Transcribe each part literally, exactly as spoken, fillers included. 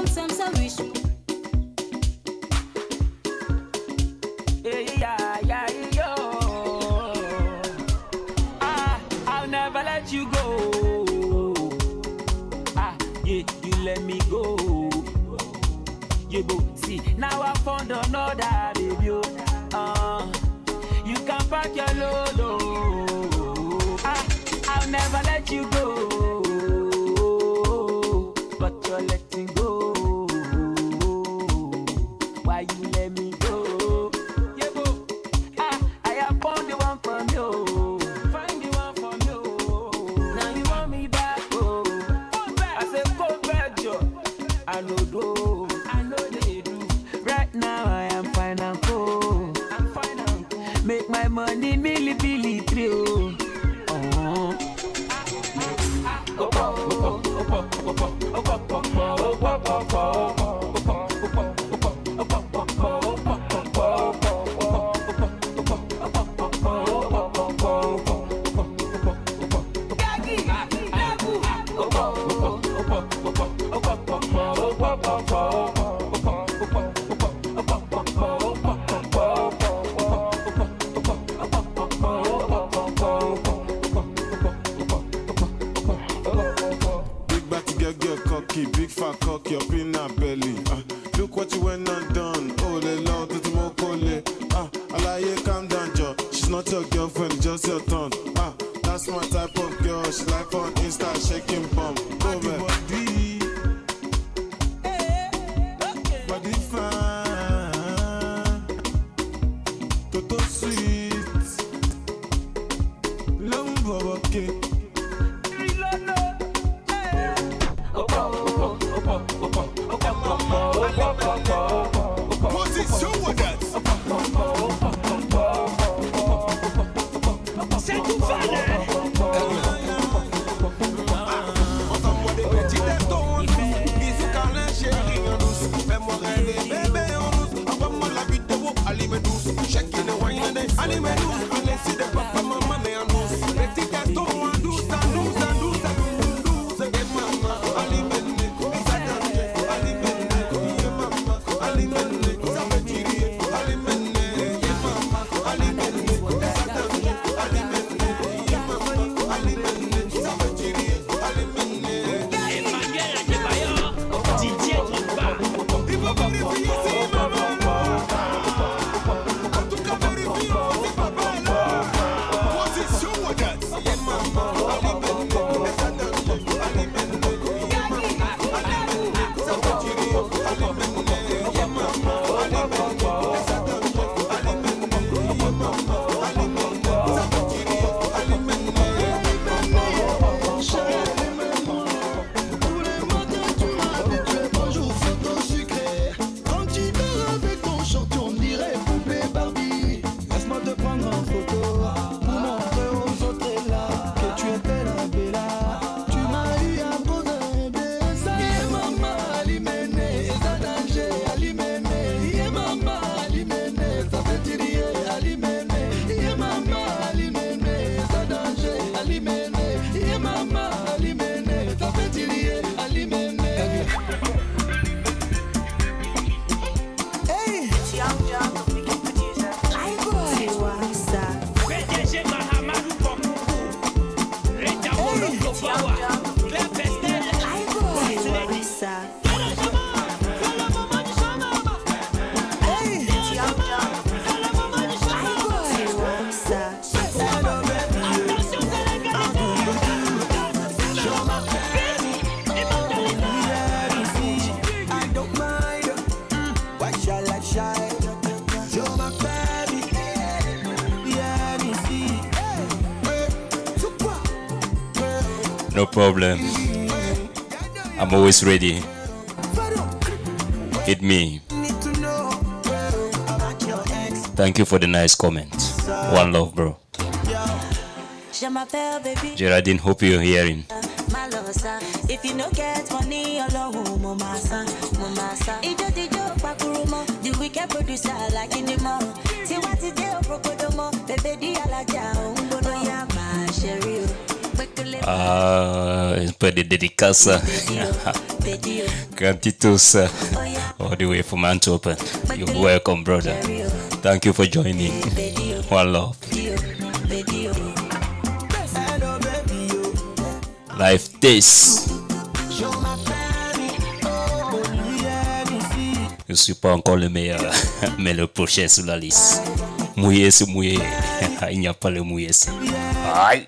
some so wish. Yeah, yeah, yeah, yo. Ah, I'll never let you go. Ah, yeah, you let me go. Yeah, go see. Now I found another baby. Uh, you can pack your load. Ah, I'll never let you go. But you're letting go. Why you let me go? Yeah, go. Ah, I have found the one from you. Find the one from you. Now you want me back, oh. I say go back, Joe. I know do. I know they do. Right now I am fine and cool. I'm fine and cool. Make my money milli billy trio. Oh. Big fat cock, your peanut belly. Uh, look what you went and done. Oh, the Lord, it's more cold. Ah, I like calm down, Joe. She's not your girlfriend, just your turn. Ah, that's my type of girl. She like on Insta shaking bum. Go back. Body, body fine, Toto sweet, love okay. Position with that. C'est tout fan. Ensemble des petits testons, bisous câlins chérie en douce. Fais-moi rêver bébé en douce. Envoie-moi la vidéo, allez me douce. Check in the wine, allez me douce. Allez si des papa maman mais en douce. Petits testons en douce, en douce, en douce, en douce. Et maman, allez me douce. Allez me douce, maman, allez me douce. No problem. I'm always ready. Hit me. Thank you for the nice comment. One love, bro. Geraldine, hope you're hearing. If you no get money alone, mama san, mama san. Ijo dijo pakurumo, the wicked producer like in the mall. See what it do, prokodomo, baby di alaja, umbono ya ma sherry. Ah, un peu de dédicace. Grantitos, all the way from Antwerp. You're welcome, brother. Thank you for joining. One love. Life this. Je suis pas encore le meilleur, mais le prochain sur la liste. Mouillé, c'est mouillé. Il n'y a pas le mouillé. Aïe.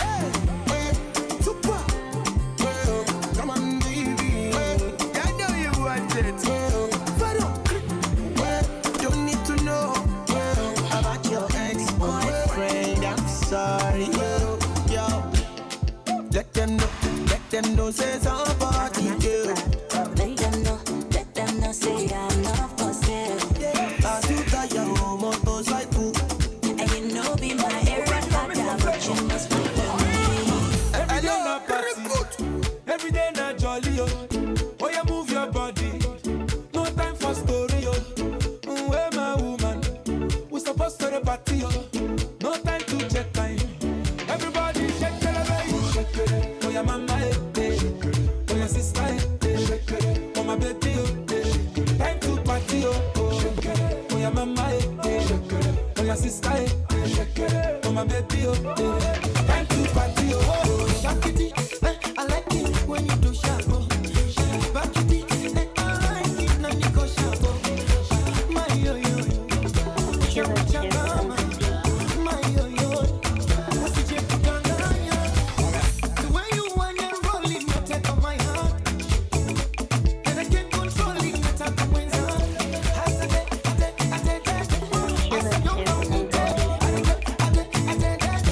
Let them know, let them know, say somebody, yeah. Let them know, let them know, say I'm not for sale. I do that, your motorcycle. And you know be my area father, but you must fight for me. Every day na party, every day na jolly, yo. Oh, you move your body, no time for story, yo. Mm, where my woman, we supposed to the party, yo. No time to check time. Everybody shake it, baby, shake it. Oh, your mama, eh, eh. Oh, your sister, eh, eh. Oh, my baby, oh, eh. Time to party, oh, oh. Oh, your mama, eh, eh. Oh, your sister, eh, eh. Oh, my baby, oh, eh. Time to party, oh, oh. Shakity, eh, I like it when you do sharp, oh. Bakity, eh, I like it when you go sharp, oh. My yo yo, sharp sharp, my yo yo. What's the chip on the way you want and roll it, not take on my heart, and I can't control it, not take on my heart. I said it, I said it, I said it. I said you know it, I said it, I said it, I said it.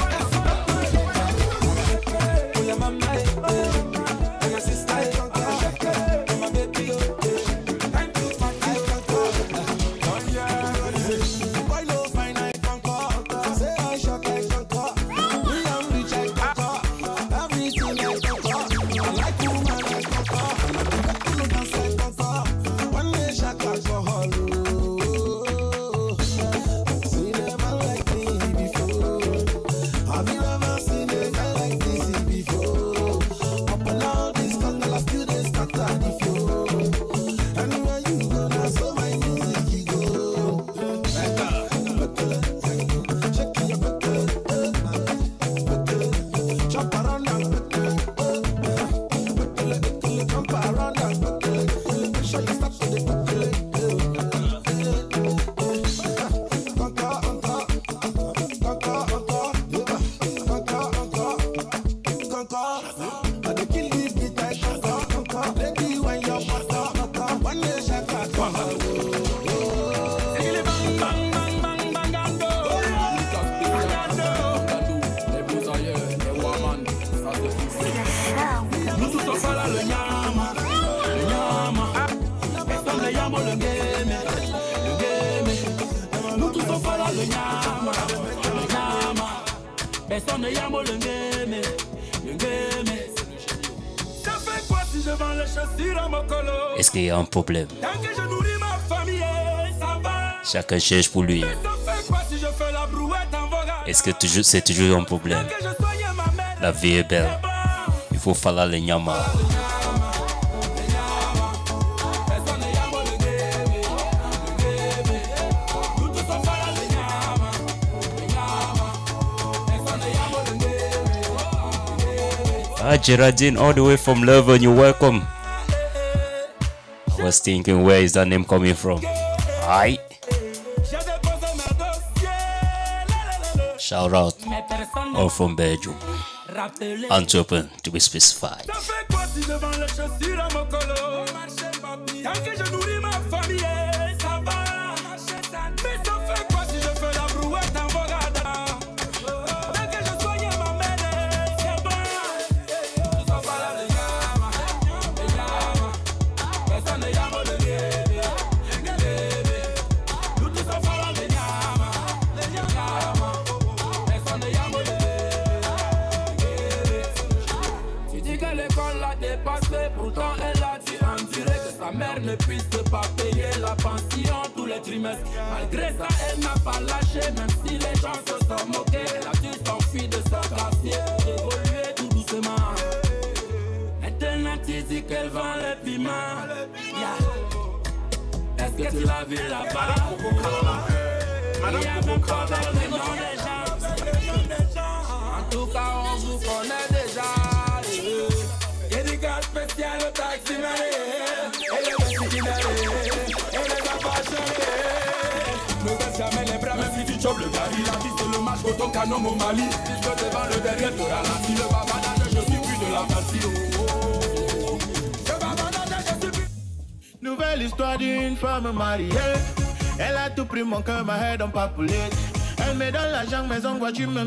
Oh yeah, mama, eh, oh yeah, sister, eh, oh my baby, oh, eh. Time to party, oh yeah. Boy, no fine, I conquer. Say I shock, I conquer. We am rich, I conquer. Everything I conquer. I like woman, I conquer. I dance, I conquer. One day, shock alcohol. Oh, see never like me before. Have you ever seen a guy like this before? Up and all this conga, still they scatter the floor. Anywhere you go, now so my music you go. Shake your buckle, jump around and buckle, jump around and buckle. Make sure you stop to the buckle. Conquer, conquer, conquer, conquer, conquer, conquer. I dey kill this beat, I conquer, conquer. Baby, when you're conquer, conquer. One day, shake a conquer. Bang, bang, bang, bang, bang, and go. Nous tous on fala le nyama, le nyama. Personne ne yamo le game, le game. Nous tous on fala le nyama, le nyama. Personne ne yamo le game, le game. Ça fait quoi si je vends les chaussures à mon colo? Est-ce qu'il y a un problème? Tant que je nourris ma famille, ça va. Chacun cherche pour lui. Ça fait quoi si je fais la brouette en vogue? Est-ce que toujours- c'est toujours un problème? Que je soigne ma mère. La vie est belle. Il faut faire le nyama. Personne ne yamo le game, le game. Nous tous on fala le nyama, le nyama. Personne ne yamo le game. Ah, Geraldine, all the way from Leuven, you're welcome. I was thinking, where is that name coming from? Aye. J'ai déposé mes dossiers, la, la, la, la. Shout out, Mais personne all from Belgium. ne rappelait. Antwerpen, to be specified. Ça fait quoi si je vends les chaussures à mon colo? Tant que je nourris ma famille, ça va. Mais ça fait quoi si je fais la brouette en Bogada? Tant que je soigne ma mère, c'est bon. Nous sommes pas là, le nyama, le nyama. Personne ne yamo le bébé, le bébé. Nous tous sommes pas là, le nyama, le nyama. Personne ne yamo le bébé. Tu dis que l'école l'a dépassé, pourtant elle a dit en direct que sa mère ne puisse pas payer la pension tous les trimestres. Malgré ça, elle n'a pas lâché, même si les gens se sont moqués. Elle a dû s'enfuir de son quartier, évoluer tout doucement. Atlantis dit qu'elle vend le piment. Yeah. Est-ce que tu l'as vu là-bas? Il y a même pas le nom des gens. En tout cas, on vous connaît déjà. Dédicace spéciale au taxi et les vestimentaires et les appâchonnés. Ne baisse jamais les bras, même si tu chopes le gari. La piste, le match, autant canon au Mali. Puisque devant le derrière, tu ralentis le babadage. Je suis plus de la partie. Le babadage, je suis plus. Nouvelle histoire d'une femme mariée. Elle a tout pris mon cœur, ma head en papoulet. Elle me donne l'argent, mais en quoi tu me.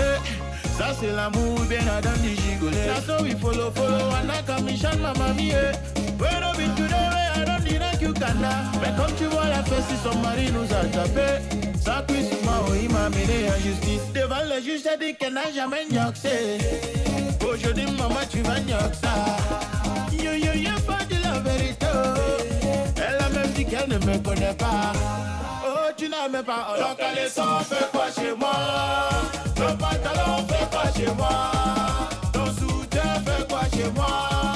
Ça c'est l'amour, bien Adam dit gigoler. That's how we follow, follow, and I come in shine ma mamie. When I be today, I don't need a cucanda. Mais comme tu vois la fesse, si son mari nous a tapé. Ça cuit sur ma oui, m'a mené en justice. Devant le juge, j'ai dit qu'elle n'a jamais gnoxé. Aujourd'hui, maman, tu vas gnoxer ça. Yo, yo, yo, pas de la vérité. Elle a même dit qu'elle ne me connaît pas. Oh, tu n'as même pas. Donc, allez, ça fait quoi chez moi? Ton pantalon fait quoi chez moi? Ton soutien fait quoi chez moi?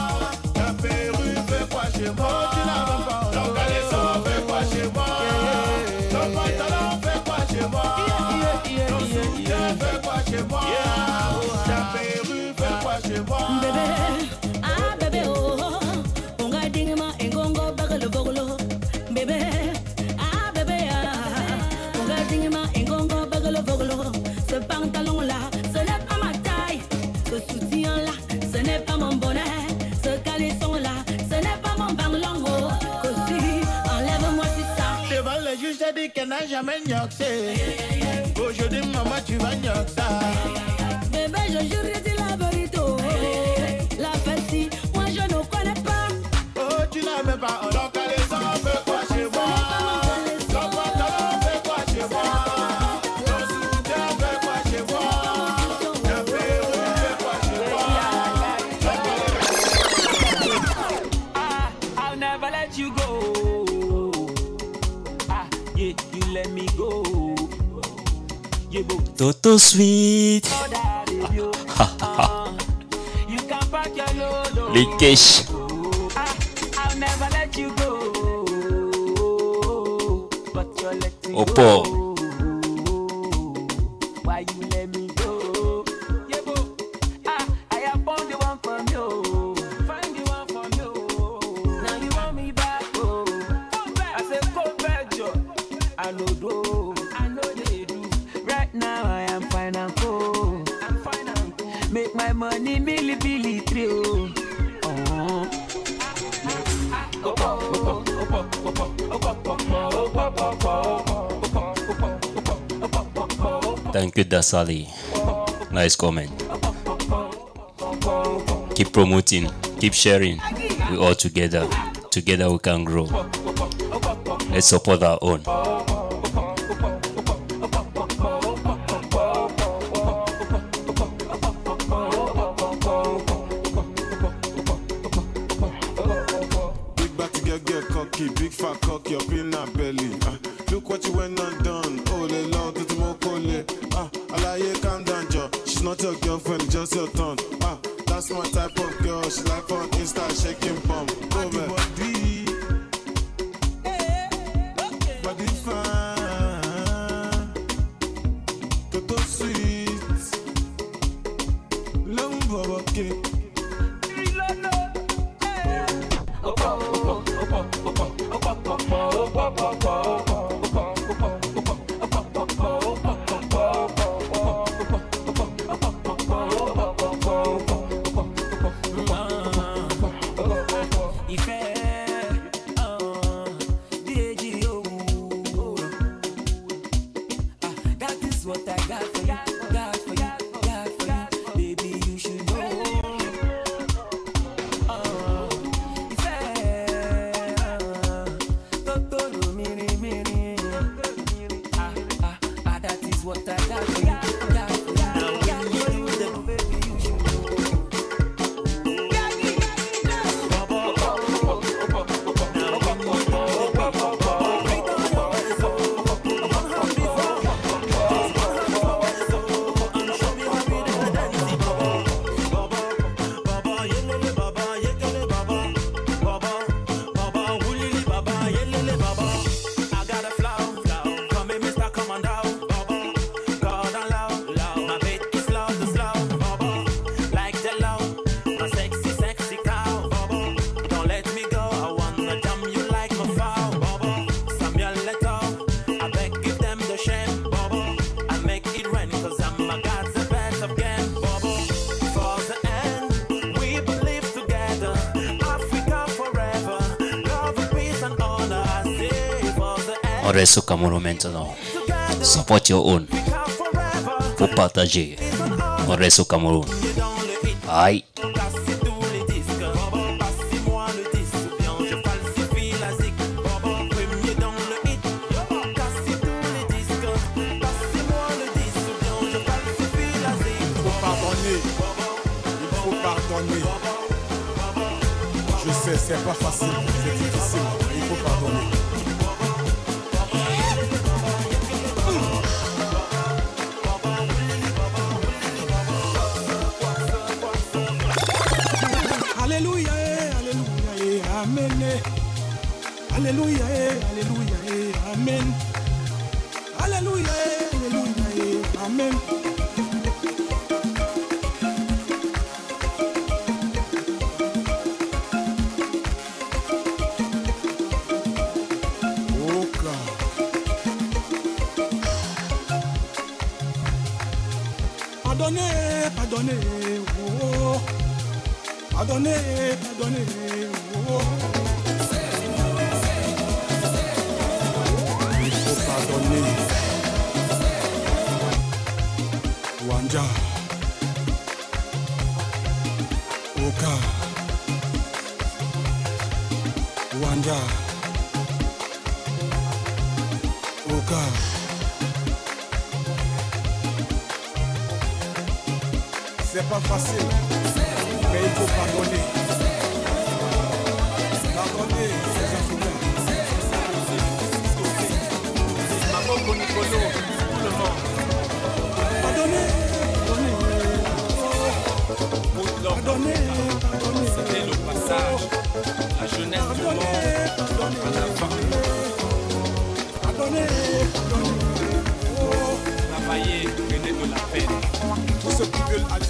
Ta perruque fait quoi chez moi? Tu n'as même pas. Ton caleçon fait quoi chez moi? Ton pantalon fait quoi chez moi? Ton soutien fait quoi chez moi? Ta perruque fait quoi chez moi? Bébé, ah bébé oh, on ga dingma engongo bagalo bogolo. Bébé, ah bébé ah, on ga dingma engongo bagalo bogolo. Ce pantalon là, ce n'est pas ma taille. Ce soutien là, ce n'est pas mon bonnet. Ce caleçon là, ce n'est pas mon banglongo. Cosy, enlève-moi tout ça. Devant le juge, j'ai dit qu'elle n'a jamais gnoxé. Aujourd'hui, maman, tu vas gnoxer ça. Bébé, je jure, je dis la vérité. La fête, moi je ne connais pas. Oh, tu n'as même pas. Donc, caleçon fait quoi chez moi? Ton pantalon fait quoi chez moi? You go, ah yeah, you let me go. You go, Toto Sweet. you can pack your load. Likesh. Ah, I'll never let you go, but you're letting Opo. go. Why you let me go? Yeah, bo. Ah, I have found the one from you. Find the one from you. Now you want me back, oh. I say go back, Joe. I know do, I know they do. Right now I am fine and cool. I'm fine and cool. Make my money milli billy through. Oh. Thank you, Dasali. Nice comment. Keep promoting, keep sharing. We all together. Together we can grow. Let's support our own. Big back to get, get cocky, big fat cocky up in her belly. Uh, look what you went and done. Oh, the Lord, to the mokole. Ah, Alaye, calm down, Joe. She's not your girlfriend, just your turn. Ah, that's my type of girl. She like on Insta shaking bum. Go back. Body, body fine, Toto Sweet, long bubble cake. Il fait On reste au Cameroun maintenant. Support your own. Faut partager. On reste au Cameroun. Aïe. Je sais, c'est pas facile, c'est difficile, il faut pardonner. Alléluia, alléluia, amen. Alléluia, alléluia, amen. Alléluia, alléluia, amen. Pardonnez, pardonnez, oh. Pardonnez, pardonnez, oh. Il faut pardonner. Wanja, Oka, Wanja, Oka. C'est pas facile, mais il faut pardonner. Pardonner, c'est un problème. Maman Nicolo, tout le monde. Pardonner, pardonner. Pardonner, pardonner. C'était le passage, la jeunesse du monde à la fin. Pardonner, pardonner. Travailler, prenez de la peine. Tous ceux qui veulent aller.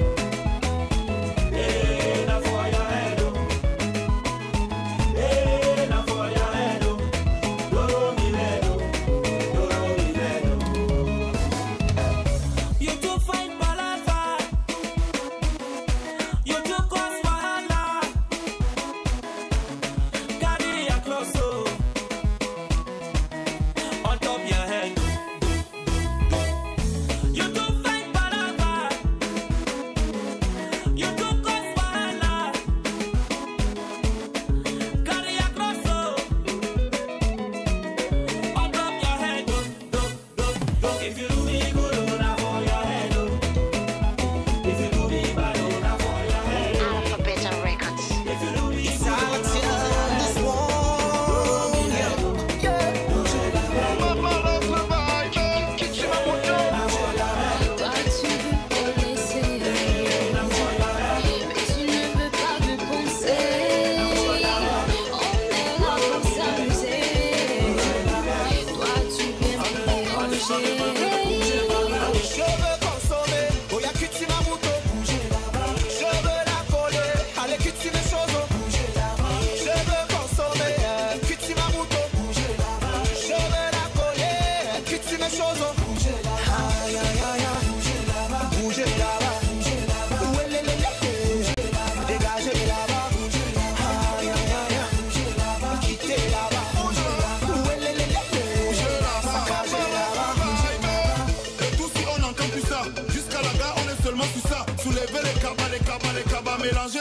Hey!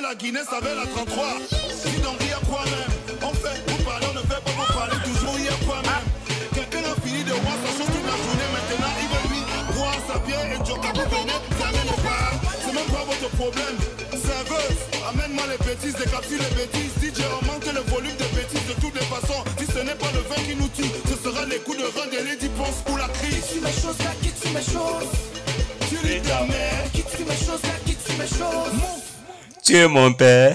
la Guinée savait la trente-trois. Si dans rien quoi même. On fait, vous parlez, on ne fait pas, vous parlez toujours, il y a quoi même. Quelqu'un a fini de voir sa chose toute la journée. Maintenant, il veut lui voir sa bière et Joka, vous venez, vous allez le voir. C'est même pas votre problème. Serveuse, amène-moi les bêtises, décapsule les bêtises. D J, augmente le volume de bêtises de toutes les façons. Si ce n'est pas le vin qui nous tue, ce sera les coups de rein de Lady Ponce ou la crise. Quitte mes choses, là, quitte mes choses. Tu lis ta mère. Quitte mes choses, là, quitte mes choses. Tu es mon père.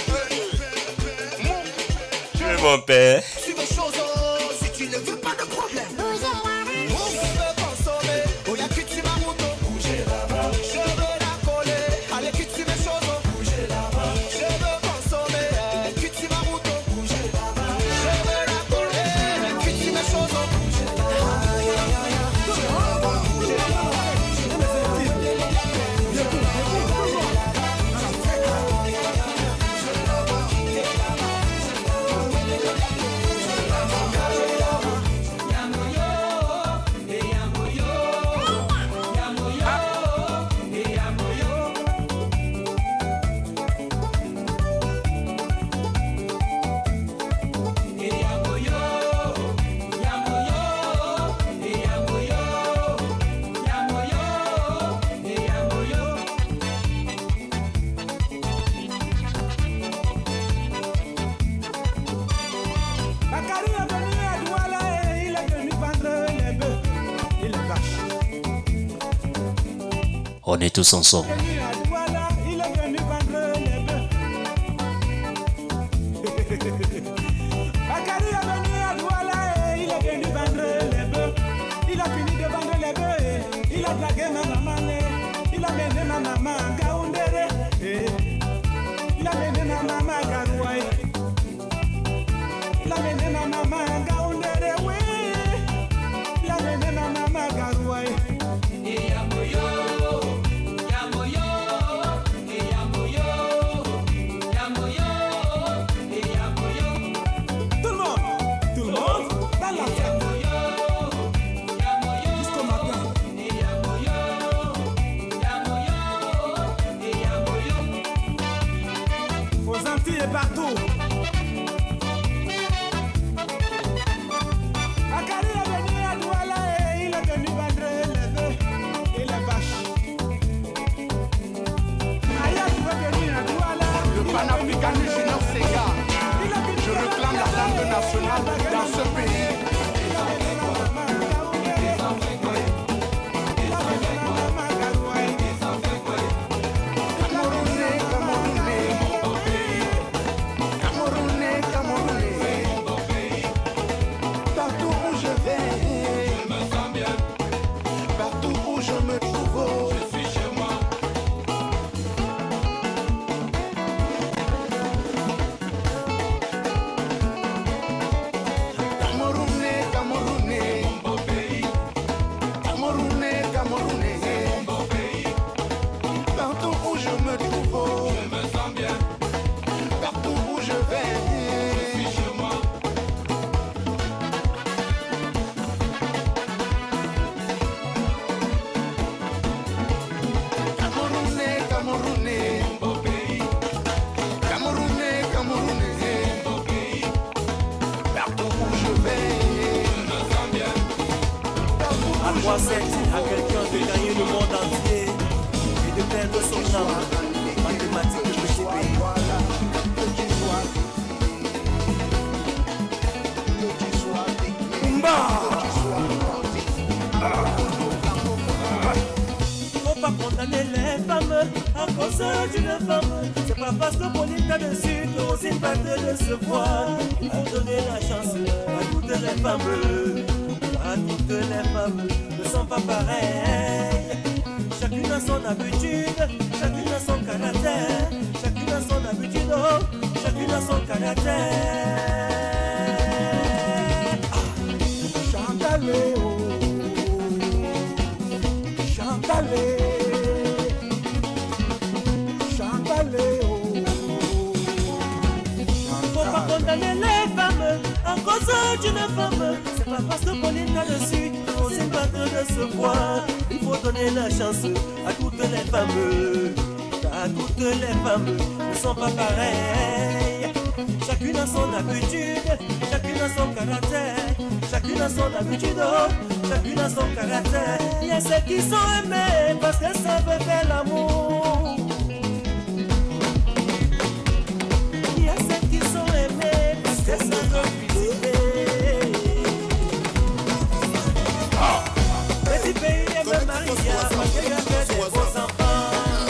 Tu es mon père. Tu mes choses, oh, si tu ne veux pas de problème. On est tous ensemble. Voilà, il est venu vendre les bœufs. Bakary est venu à Douala et il est venu vendre les bœufs. Il a fini de vendre les bœufs et il a dragué ma maman. Il a mené ma maman à Gaoundéré. Il a mené ma maman à Garouaï. Il a mené ma maman à Gaoundéré, oui. Il a mené ma maman à Garouaï. Partout. Bakary est venu à Douala et il est venu vendre les bœufs et les vaches. Ayat est venu à Douala. Le panafricanisme junior Sega. Je réclame la langue nationale dans ce pays. À quelqu'un de gagner le monde entier et de perdre son âme. Mathématiques de petit pays. Faut pas condamner les femmes à cause d'une femme. C'est pas parce que Pauline t'a dessus que Rosine va te décevoir. Il faut donner la chance à toutes les femmes. À toutes les femmes ne sont pas pareilles. Chacune a son habitude, chacune a son caractère. Chacune a son habitude, oh, chacune a son caractère. Ah. Chantalé, oh, Chantalé, Chantalé, oh. Faut pas condamner les femmes à cause d'une femme. C'est pas parce que Pauline t'a dessus qu'on s'est pas de se voir. Il faut donner la chance à toutes les femmes. car toutes les femmes ne sont pas pareilles. Chacune a son habitude, chacune a son caractère, chacune a son habitude, chacune a son caractère. Il y a celles qui sont aimées parce qu'elles savent faire l'amour. Il y a celles qui sont aimées parce qu'elles savent cuisiner. Petit pays aime Maria parce qu'il y a que des beaux enfants.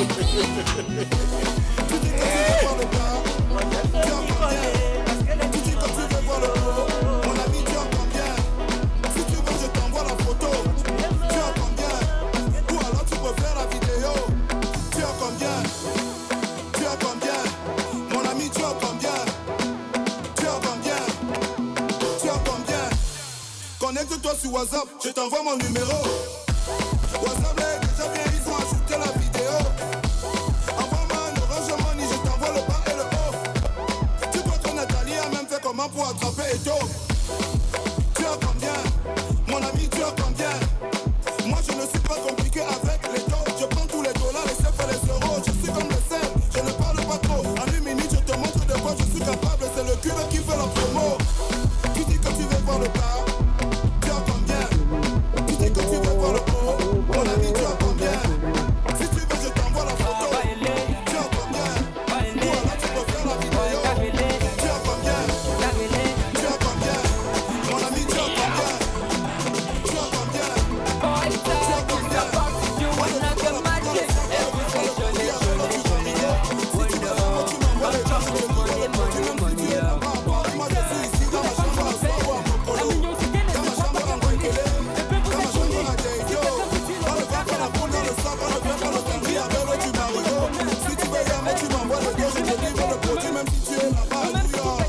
Connecte-toi sur WhatsApp, je t'envoie mon numéro. WhatsApp est déjà bien, ils ont ajouté la vidéo. Envoie-moi un orange money, je t'envoie le bas et le haut. Tu crois que Nathalie a même fait comment pour attraper Eto? Tu as combien? Mon ami, tu as combien? Moi je ne suis pas compliqué avec les taux. Je prends tous les dollars, les cèpes et les euros. Je suis comme le sel, je ne parle pas trop. En une minute, je te montre de quoi je suis capable. C'est le cube qui fait la promo. Tu dis que tu veux voir le bas. Mon ami, tu as combien? Si tu veux, je t'envoie la photo. Tu as combien? Ou alors tu peux faire la vidéo. Tu as combien? Tu as combien? Mon ami, tu as combien? Tu as combien? Tu as combien? Moi, je t'envoie la photo. Si tu veux, tu m'envoies les gens. Tu m'envoies les gens. Moi, je suis ici dans ma chambre à soir ou à mon polo. Dans ma chambre à Monkele. Dans ma chambre à Jayo. Si tu veux jamais, tu m'envoies le dos, je te livre le produit, même si tu es là-bas à New York.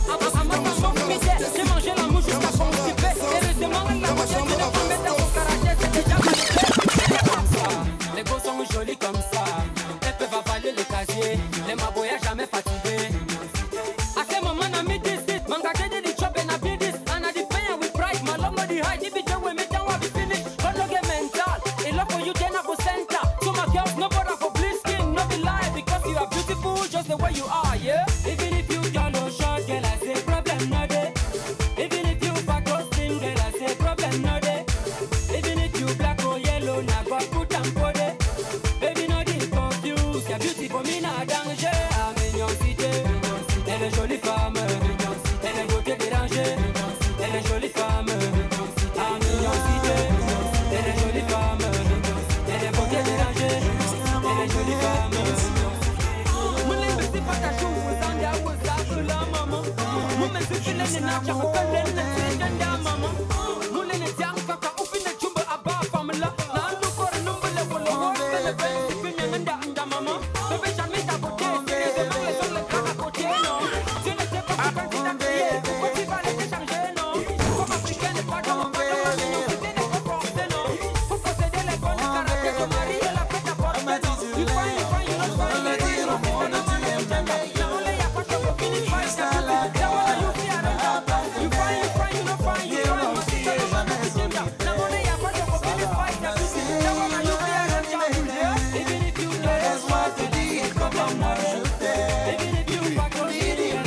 J'ai mangé la mouche jusqu'à constiper. Heureusement, la moitié de la femme est dans mon caractère, c'est déjà magnifique. Les gosses sont jolis comme ça. Elles peuvent avaler le casier. Les maboyas jamais fatigués. À ce moment, on a mis this hit. Mangage de the chop and I beat this. And I defend with pride. My love, no the high. If you don't win me down, I'll be finished. But no get mental. It love for you, then I go center. So my girls, no bother for blisking. No be lie, because you are beautiful just the way you are, yeah? Even if you got no short, girl, I say problem no day. Even if you fat or slim, girl, I say problem no day. Even if you black or yellow, now God put them for day. Baby, no be confused. Your beauty for me, not danger. I'm in your city. Elle est jolie femme. Elle est beauté dérangée. Elle est jolie femme. I'm in your city. Elle est jolie femme. Elle est beauté dérangée. Elle est jolie femme. Mon name is Sipata Show. And I was after la mama. Mon name is Sipata Show. And I was after la mama. Mon name is Young Kaka. Open the chumba above family. Now look for a number level. What the best? Opinion and that and mama. The bitch I meet up with this. C'est long les hommes les gars à côté, non. Je ne sais pas si quand tu t'as crié. Pourquoi tu vas laisser changer, non. Comme africain n'est pas dans mon pas dans ma vie. C'était des comportés, non. Pour posséder les bonnes caractères de mari et la fête à porter, non. You find, you find, you not find. You find, you not find. Now only I find your finish fight. Now only you see I don't have. You find, you find, you not find. You find, my sister don't have to change. Now only I find your finish fight. Now only you see I don't have. Even if you just want to be, come on, moi je t'aime. Even if you fuck or shit, even if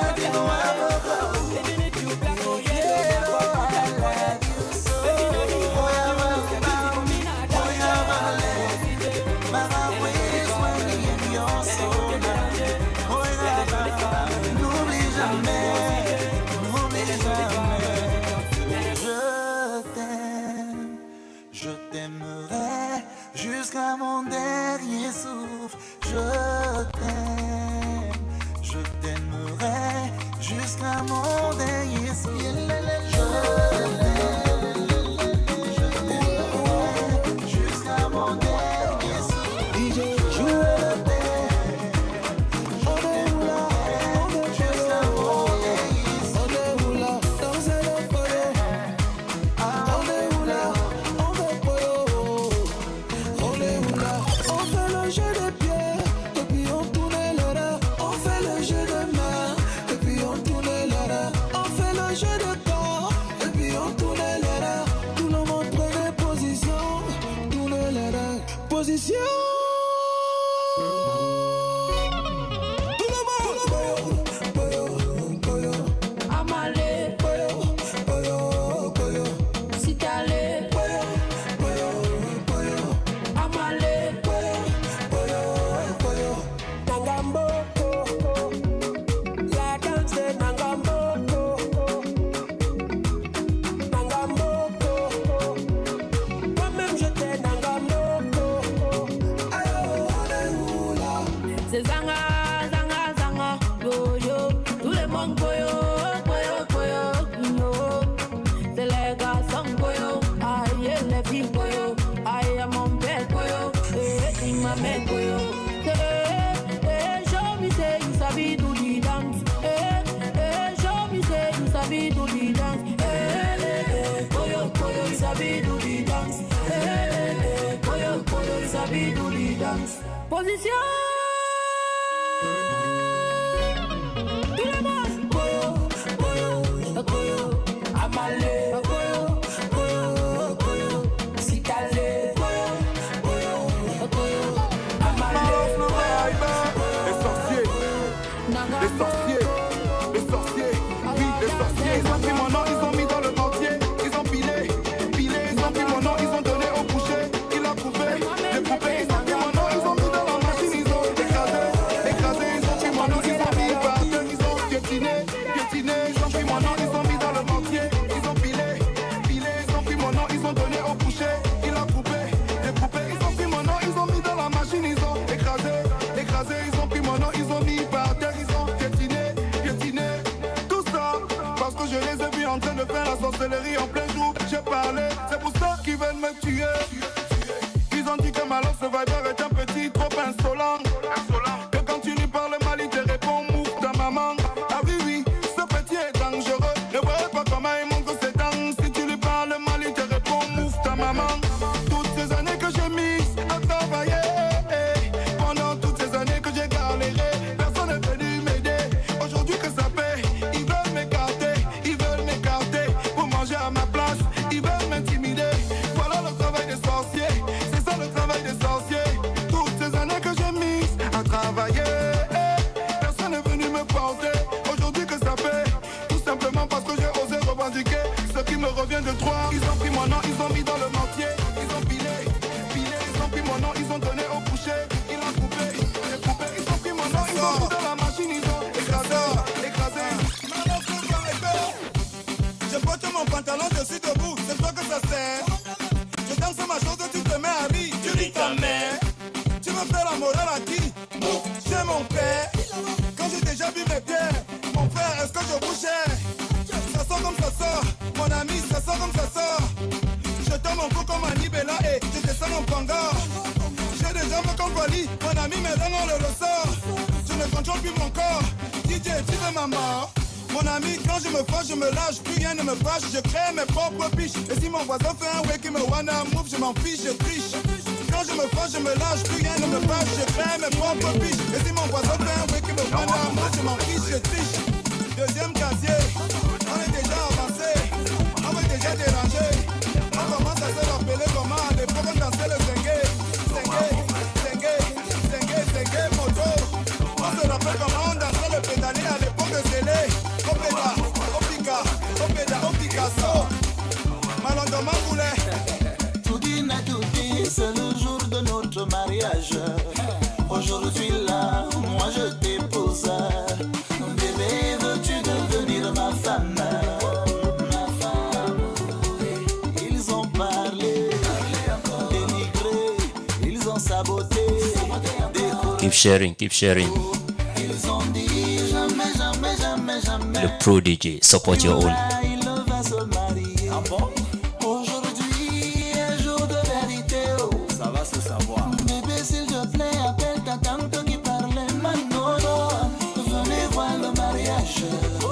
you black or yellow, I love you so. Baby, no need for you, baby, for me not down. Mama, ways when in your soul. N'oublie jamais, n'oublie jamais. Je t'aime, je t'aimerai jusqu'à mon dernier souffle. Je t'aime, je t'aimerai jusqu'à mon dernier souffle. Je t'aime, je t'aimerai jusqu'à mon dernier souffle. D J, je t'aime, je t'aimerai jusqu'à mon dernier souffle. Dansez le polo, on fait le jeu de pied, et puis on tourne le rang. On fait le jeu de main, et puis on tourne le rang. On fait le jeu de corps, et puis on tourne sabi do the dance. Hey, hey, hey. Koyo, koyo, you sabi do the dance. Hey, hey, hey. Koyo, koyo, you sabi do the dance. Position. Koyo, koyo, koyo, amale, koyo, koyo, koyo, sikale, koyo, koyo, koyo, amale. Les sorciers, les sorciers, les sorciers, oui, les sorciers. Ils ont pris mon nom, ils ont mis dans le dentier. Ils ont pilé, pilé, ils ont pris mon nom, ils ont donné au boucher. Il a coupé, découpé, ils ont pris mon nom, ils ont mis dans la machine, ils ont écrasé, écrasé, ils ont pris mon nom, ils ont mis par terre, ils ont piétiné, piétiné, ils ont pris mon nom, ils ont mis dans le dentier. Ils ont pilé, pilé, ils ont pris mon nom, ils ont donné au boucher. Il a coupé, découpé, ils ont pris mon nom, ils ont mis dans la machine, ils ont écrasé, écrasé, ils ont pris mon nom, ils ont mis par terre, ils ont piétiné, piétiné. Tout ça, parce que je les ai vus en train de faire la sorcellerie en plein jour. J'ai parlé, c'est pour ça qu'ils veulent me tuer. Ils ont dit que ma lance Viber est un petit trop insolent. Que quand tu lui parles mal, il te répond mouf ta maman. Ah oui, oui, ce petit est dangereux. Ne voyez pas comment il montre ses dents. Si tu lui parles mal, il te répond mouf ta maman. Toutes ces années que j'ai mis à travailler, pendant toutes ces années que j'ai galéré, personne n'est venu m'aider. Aujourd'hui que ça paie, ils veulent m'écarter, ils veulent m'écarter pour manger à ma place, ils veulent m'intimider. Voilà le travail des sorciers, c'est ça le travail des sorciers. Toutes ces années que j'ai mis à travailler, personne n'est venu me porter. Aujourd'hui que ça paie, tout simplement parce que j'ai osé revendiquer ce qui me revient de droit. Ils ont pris mon nom, ils ont mis dans le mortier, ils ont pilé, pilé, ils ont pris mon nom, ils ont donné au boucher. Ils ont coupé, découpé, ils ont pris mon nom, ils ont mis dans la machine, ils ont écrasé, écrasé. Je porte mon pantalon, je suis debout, c'est toi que ça sert. Je danse ma chose, tu te mets à rire, tu ris ta mère. Tu veux faire la morale à qui? Chez mon père. Quand j'ai déjà vu mes pierres, mon frère, est-ce que je bougeais? Ça sort comme ça sort, mon ami, ça sort comme ça sort. Je tombe mon cou comme un Nibela et je descends mon pangor. J'ai des jambes comme Wally, mon ami, mes dents on le ressort. Je ne contrôle plus mon corps, D J, tu veux ma mort? Mon ami, quand je me fâche, je me lâche, plus rien ne me fâche, je crée mes propres piches. Et si mon voisin fait un way qui me wanna move, je m'en fiche, je triche. Quand je me fâche, je me lâche, plus rien ne me fâche, je crée mes propres piches. Et si mon voisin fait un way qui me wanna move, je m'en fiche, je triche. Deuxième casier, on est déjà avancé, on est déjà dérangé. On commence à se rappeler comment à l'époque on dansait le zengue, zengue, zengue, zengue, zengue, moto. On se rappelle comment on dansait le pédalier à l'époque de Zélé. Opéda, Opica, Opéda, Opicasso. Malandoma voulait. Tout dit n'a tout dit, c'est le jour de notre mariage. Aujourd'hui là, moi je t'épouse. Bébé, veux-tu devenir ma femme? Ma femme. Ils ont parlé, dénigré, ils ont saboté. Keep sharing, keep sharing. Ils ont dit jamais, jamais, jamais, jamais. Le Pro D J, support your own. Il va se marier. Ah bon? Aujourd'hui, un jour de vérité. Oh. Ça va se savoir. Bébé, s'il te plaît, appelle ta tante qui parlait Manolo. Venez voir le mariage.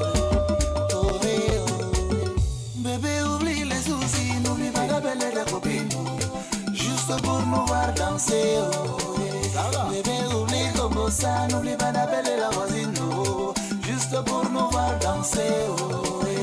Oh, eh, oh. Bébé, oublie les soucis, n'oublie pas d'appeler les copines. Juste pour nous voir danser. Oh, eh. Bébé, oublie comme ça, n'oublie pas d'appeler la voisine. Oh. Juste pour nous voir danser. Oh, eh.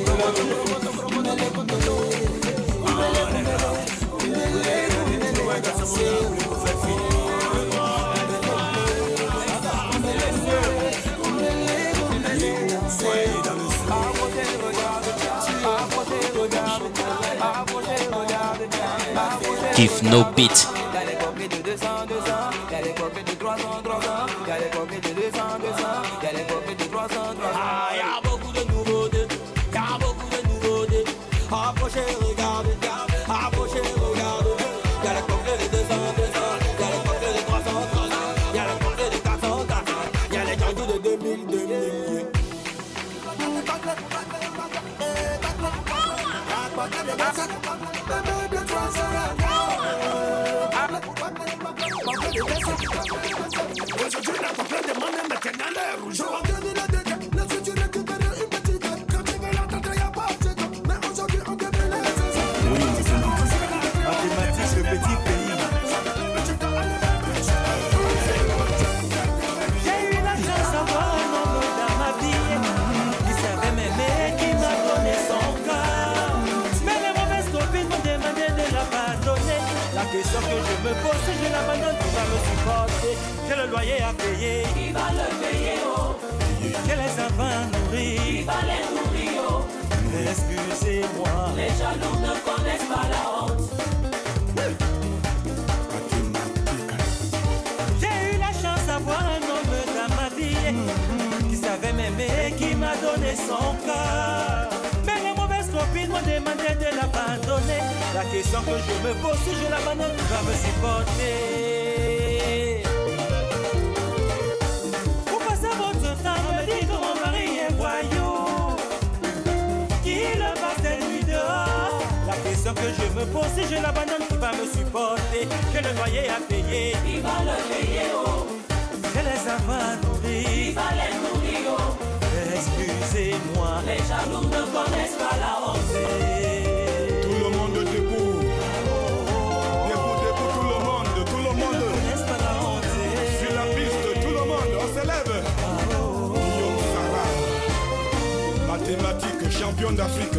Give no beat. Ah, y a beaucoup de nouveautés, y a beaucoup de nouveautés. Approchez, regardez, approchez, regardez. Y a les coffrets de deux cents, deux cents, y a les coffrets de trois cents, trois cents, y a les coffrets de quatre cents, quatre cents, y a les cadeaux de deux mille, deux mille. Aujourd'hui, la couple demande maintenant l'air rouge. Laisse-tu récupérer une petite. Quand tu veux l'entendre, y'a le loyer à payer. Qui va le payer, oh? Que les enfants nourris. Qui va les nourrir, oh? Excusez-moi. Les jaloux ne connaissent pas la honte. J'ai eu la chance d'avoir un homme dans ma vie qui savait m'aimer, qui m'a donné son cœur. Mais les mauvaises copines m'ont demandé de l'abandonner. La question que je me pose, si je l'abandonne, tu vas me supporter. Vous passez votre temps à me dire que mon mari est voyou, qu'il passe des nuits dehors. La question que je me pose, si je l'abandonne, tu vas me supporter. Que le loyer à payer. Qui va le payer, oh? Que les enfants nourris. Qui va les nourrir, oh? Excusez-moi. Les jaloux ne connaissent pas la honte. Tout le monde debout. Debout, debout, tout le monde, tout le monde. Sur la piste, tout le monde, on s'élève. Guillaume Sarah, mathématique, champion d'Afrique.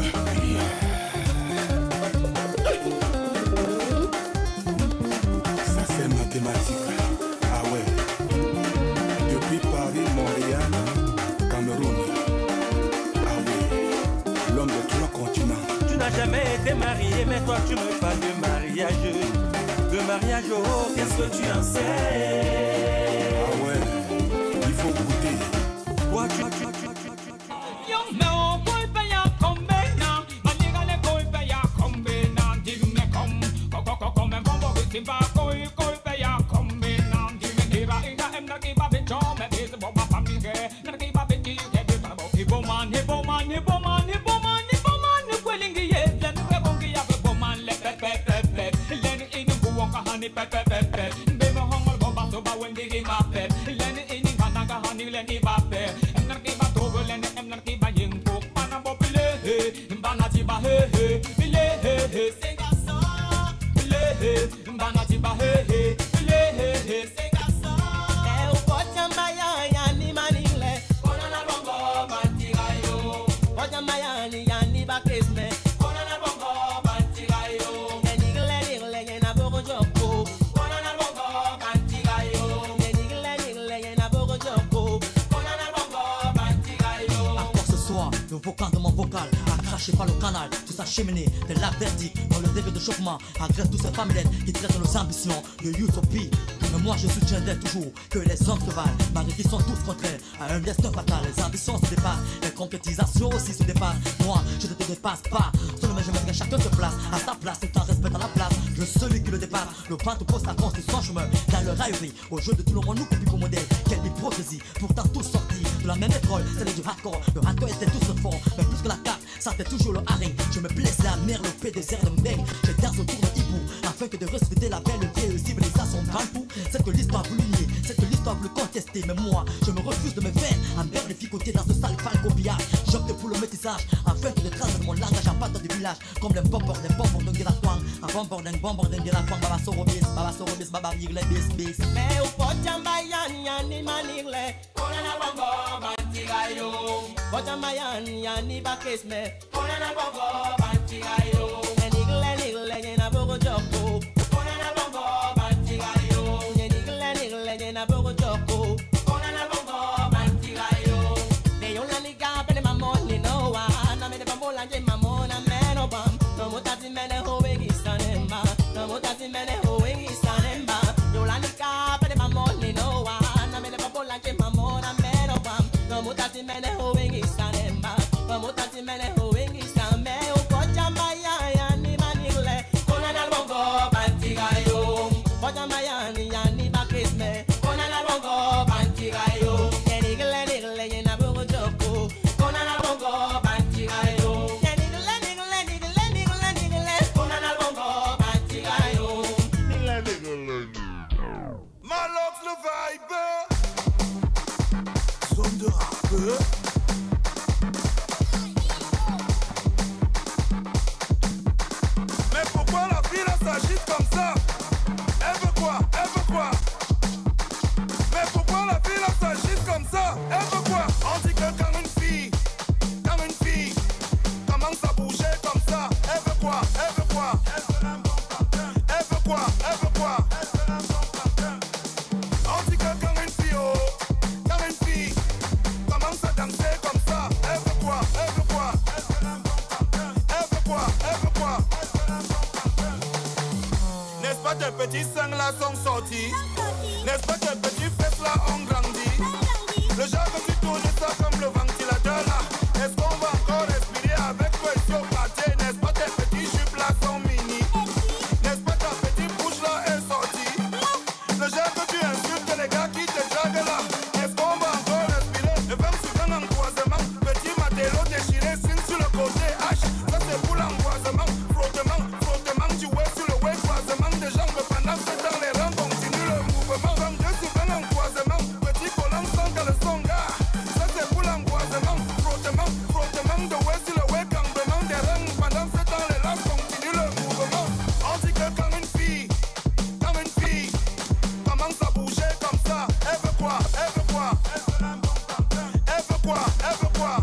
Ça c'est mathématique. Ah ouais. Depuis Paris, Montréal, Cameroun. Ah oui. L'homme de trois continents. Tu n'as jamais été marié, mais toi tu me parles de mariage. De mariage, oh, qu'est-ce que tu en sais? Ah ouais, il faut goûter. Toi tu, tu, tu, tu, tu, tu. Par le canal, sous sa cheminée, des lacs verdiques, dans le début de chauffement, agresse tous ces femmes qui traitent nos ambitions de utopie. Mais moi je soutiendrai toujours que les hommes se valent, malgré qu'ils sont tous contraires à un destin fatal. Les ambitions se dépassent, les concrétisations aussi se dépassent. Moi je ne te dépasse pas, seulement je mettrai chacun se place à sa place et en respect à la place de celui qui le dépasse. Le vent te pose la construit son chemin dans le raillerie. Au jeu de tout le monde nous copie pour modèle. Quelle hypocrisie, pourtant tous sortis de la même école, celle du hardcore. Le hardcore était tous le fond, mais plus que la carte, ça fait toujours le haring. Je me blesse la mer, le P désert de Meng. Je danse autour de hibou, afin que de ressusciter la belle vieille civilisation grande fou. C'est que l'histoire vous nier, c'est que l'histoire vous contester. Mais moi, je me refuse de me faire envers les ficoter dans ce sale falcopillage. J'opte pour le métissage, afin que je trace mon langage en partant du village. Comme les bombes, les bombes de la twang. Un bombard d'un bombard d'un la twang. Baba sorobis, baba sorobis, baba rigle, bis, bis. Mais au Pochamayan, yani manigle. Konana bongo, bantigayo. Pochamayan, yani bakesme. Konana bongo, bantigayo. Nigle, nigle, yena bogo joko. Konana bongo, bantigayo. Nigle, nigle, yena bogo joko. Konana bongo, bantigayo. De yon la niga, pene mamoni no wa. Na me de bambola, je mamona, meno bam. No mutati mene howe gisanemba. No mutati mene howe gisanemba. Yon la niga, pene mamoni no wa. Na me de bambola, je mamona, meno bam. No mutati mene howe gisanemba. No mutati mene howe gisanemba. O kocha maya ya. petits seins là sont sortis? N'est-ce pas tes petits fesses là ont grandi? Le genre que tu tournes ça comme le ventilateur là. Est-ce qu'on va encore respirer avec toi ici au pâté? N'est-ce pas tes petits jupes là sont mini? N'est-ce pas ta petite bouche là est sortie? Le genre que tu insultes les gars qui te draguent là. Est-ce qu'on va encore respirer? Le verbe sur un empoisement. Petit matelot déchiré, signe sur le côté H. Ça c'est pour l'empoisement. Frottement, frottement, tu vois sur le web. Croisement de jambes pendant que dans les rangs continue le mouvement. Comme Dieu sur un empoisement. Petit collant sans caleçon gars. Ça c'est pour l'empoisement. Frottement, frottement de web sur le web. Campement des rangs pendant que dans les rangs continue le mouvement. On dit que comme une fille, comme une fille commence à bouger comme ça. Elle veut quoi? Elle veut quoi? Elle veut quoi? Elle veut quoi?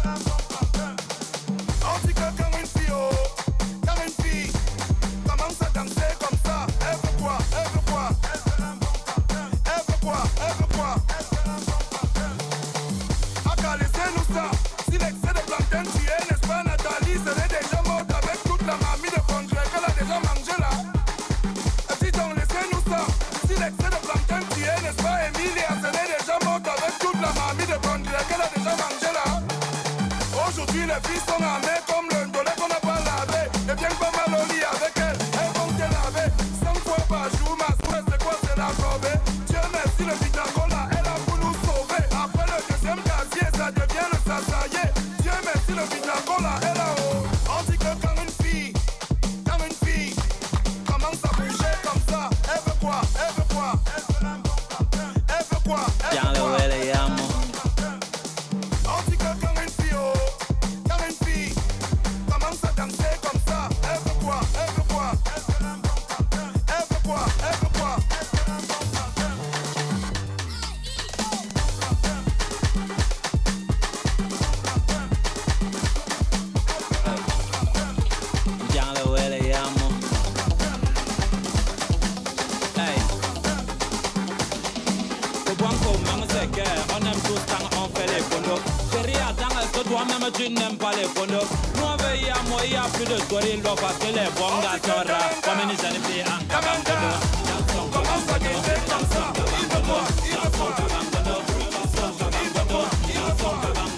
On dit que comme une fille, oh, comme une fille commence à danser comme ça. Elle veut quoi? Elle veut quoi? Elle veut quoi? Elle veut quoi? Ah, laissez-nous ça. Si l'excès de plantain tu es, n'est-ce pas Nathalie serait déjà morte avec toute la mamie de congrès qu'elle a déjà mangé là. Dis donc, laissez-nous ça. Si l'excès de plantain tu es, n'est-ce pas Emilia serait déjà morte avec toute la mamie de congrès qu'elle a déjà mangé là. Aujourd'hui les filles sont armées comme le ndolé qu'on n'a pas lavé. Et bien pas mal au lit avec elle, elles vont te laver cinq fois par jour. Ma soeur c'est quoi? C'est la robe. Dieu merci le Vitango là, elle a pour nous sauver. Après le deuxième casier ça devient le sasaillé. Dieu merci le Vitango là, elle a haut. On dit que comme une fille, comme une fille commence à bouger comme ça. Elle veut quoi? Elle veut quoi? Elle veut quoi? Elle veut quoi? On dit que comme une fille, oh, comme une fille commence à danser comme ça. Elle veut quoi? Elle veut quoi? Elle veut quoi? Elle veut quoi? On aime tous quand on fait les condos. Chérie, attends, est-ce que toi-même tu n'aimes pas les condos? Nous on veut y a moi, il y a plus de story là parce que les bons gars sont rares. Comme une jeune fille en cabangono. Commence à guetter comme ça. Il veut quoi? Il veut quoi? Il veut quoi? Il veut quoi?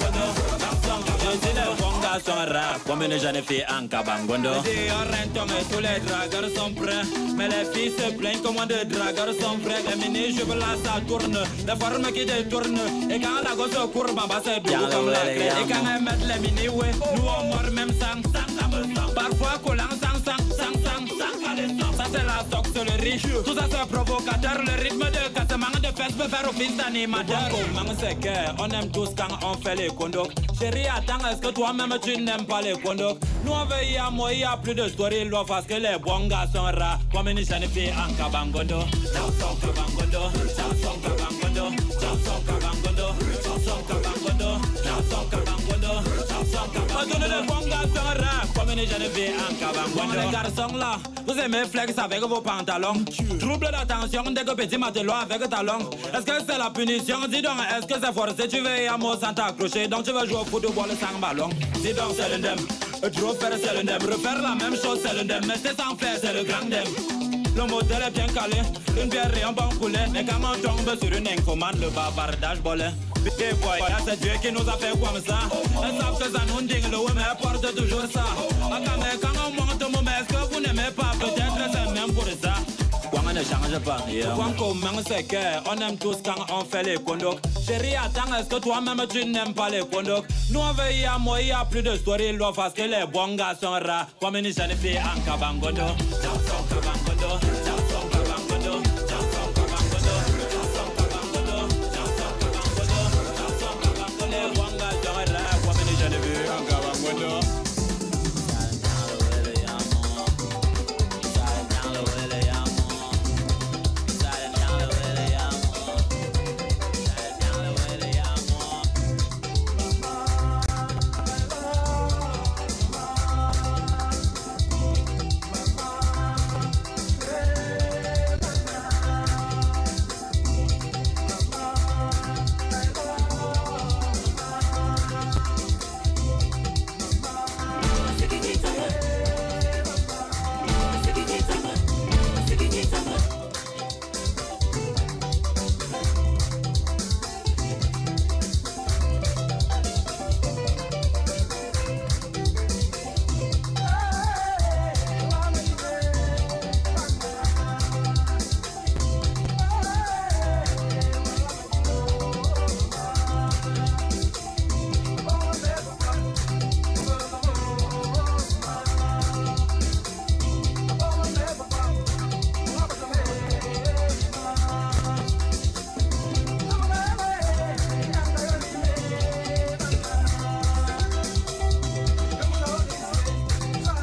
Je dis les bons gars sont rares. Comme une jeune fille en cabangono. Je dis on rentre mais tous les dragueurs sont prêts. Mais les filles se plaignent comment de dragueurs sont prêts. Les mini-jupes là ça tourne. Les formes qui détournent. Et quand la gosse court, bah c'est doux comme la crête. Et quand elles mettent les mini ouais, nous on mord même sang, sang, ça me sang. Parfois collant sang, sang, sang, sang, sang. Ça c'est la sorcellerie. Tout ça c'est provocateur. Le rythme de cassement de fesses peut faire office d'animateur. Comment c'est que on aime tous quand on fait les condos. Chérie, attends, est-ce que toi-même tu n'aimes pas les condos? Nous on veut y a moi, il y a plus de story là parce que les bons gars sont rares. Comme une jeune fille en cabangondo. Chanson cabangondo, chanson cabangondo, chanson cabangondo, chanson cabangondo, chanson cabangondo, chanson cabangondo. Tous les bons gars sont rares. Comme une jeune fille en cabangondo. Les garçons là, vous aimez flex avec vos pantalons. Trouble d'attention dès que petit matelot avec talon. Est-ce que c'est la punition? Dis donc, est-ce que c'est forcé? Tu veux y a mot sans t'accrocher. Donc tu veux jouer au football sans ballon. Dis donc, c'est le ndem. Trop faire, c'est le ndem. Refaire la même chose, c'est le ndem. Mais c'est sans faire, c'est le grand ndem. Le modèle est bien calé, une bière et un bon poulet. Et quand on tombe sur une incommande, le bavardage bolé. Des boys, c'est Dieu qui nous a fait comme ça. Elles savent que ça nous digne, le mais porte toujours ça. Quand on monte au moment, est-ce que vous n'aimez pas? Peut-être c'est même pour ça. Quand on ne change pas, quand comment c'est que on aime tous quand on fait les condos. Chérie, attends, est-ce que toi-même tu n'aimes pas les condos? Nous on veut y a moi, il y a plus de story là parce que les bons gars sont rares. Comme une jeune fille en cabangondo. Chanson cabangondo, chanson cabangondo, chanson cabangondo, chanson cabangondo, chanson cabangondo, chanson cabangondo. Les bons gars sont rares. Comme une jeune fille en cabangondo.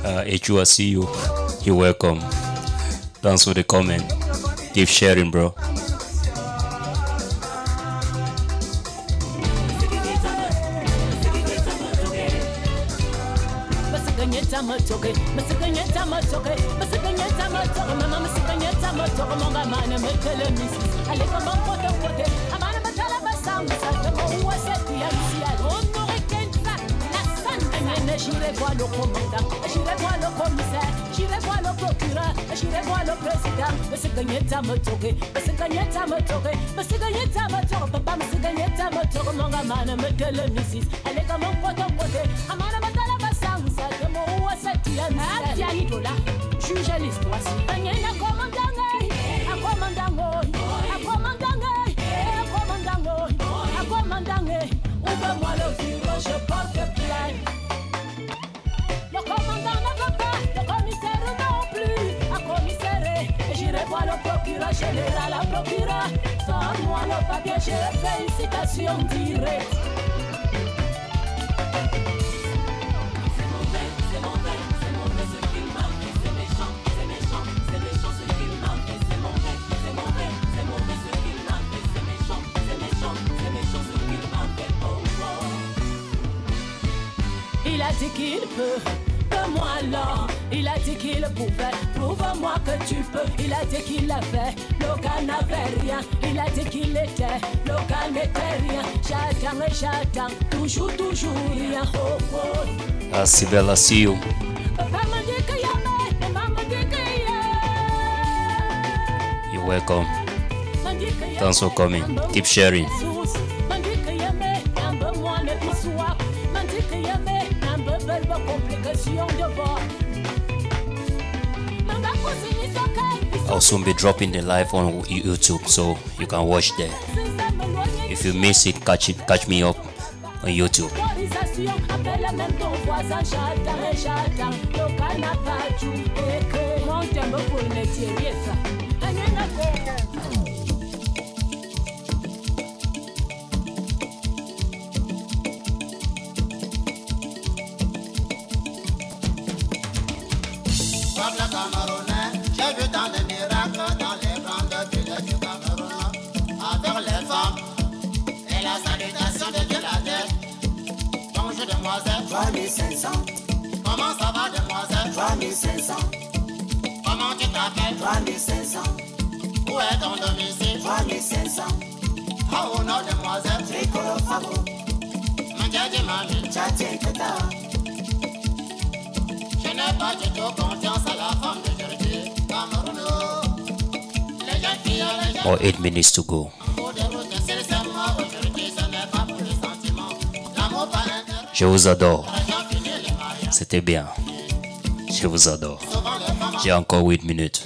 Uh, H U, I see you. You're welcome. Thanks for the comment. Keep sharing, bro. J'irai voir le commandant, j'irai voir le commissaire, j'irai voir le procureur, j'irai voir le président. Mais c'est gagné ta motogue, mais c'est gagné ta motogue, mais c'est gagné ta motogue, papa, mais c'est gagné ta motogue, mon gamin, me que le missis. Allez comme mon pote, pote, amana matala basang, ça que mon ouah c'est tien, ah tiens idola, juge l'histoire. Gagné la commandant, à commandant, à commandant, à commandant, à commandant, ouvre-moi le bureau, je porte plainte. Le commandant ne veut pas, le commissaire non plus. Un commissaire, et j'irai voir le procureur général, un procureur. Sans moi le papier, j'ai fait une citation directe. C'est mauvais, c'est mauvais, c'est mauvais ce qu'il m'a fait. C'est méchant, c'est méchant, c'est méchant ce qu'il m'a fait. C'est mauvais, c'est mauvais, c'est mauvais ce qu'il m'a fait. C'est méchant, c'est méchant, c'est méchant ce qu'il m'a fait. Oh, oh. Il a dit qu'il peut. Moi alors, il a dit qu'il pouvait. Prouve-moi que tu peux. Il a dit qu'il avait, le gars n'avait rien. Il a dit qu'il était, le gars n'était rien. J'attends et j'attends, toujours, toujours rien. Oh, oh. Ah, Sibel, I see you. Papa m'a dit qu'il y avait, maman m'a dit qu'il y a. You're welcome. Thanks for coming. Keep sharing. M'a dit qu'il y avait, un peu moins de bisouak. M'a dit qu'il y avait, un peu belle complication de bord. I'll soon be dropping the live on YouTube, so you can watch there. If you miss it, catch it, catch me up on YouTube. trois mille cinq cents. Comment ça va, demoiselle? trois mille cinq cents. Comment tu t'appelles? trois mille cinq cents. Où est ton domicile? trois mille cinq cents. Oh non, demoiselle. Tricolo Fabo. Mandjadi Mami. Tchatché Keta. Je n'ai pas du tout confiance à la femme d'aujourd'hui. Cameroun. Les jeunes filles, les jeunes Or eight minutes to go. Je vous adore. C'était bien. Je vous adore. J'ai encore huit minutes.